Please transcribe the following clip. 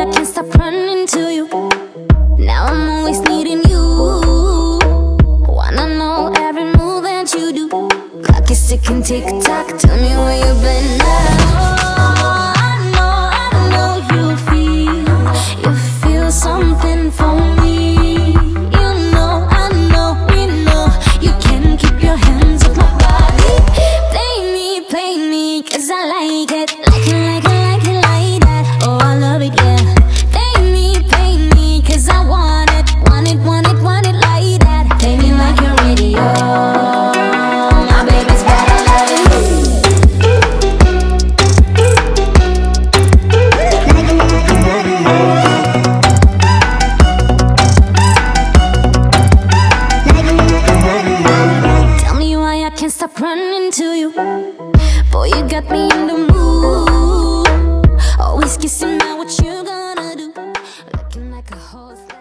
why I can't stop running to you. Now I'm always needing you. Wanna know every move that you do. Clock is ticking, tick tock. Tell me where you've been now. You feel something for me. You know, I know, we know. You can't keep your hands off my body. Play me, cause I like it. Like it, like that. Oh, I love it, yeah. Play me, cause I want it like that. Play me like your radio. My baby's better like Tell me why I can't stop running to you. Boy, you got me in the mood. Always kissing, now what you gonna do? Looking like a horse.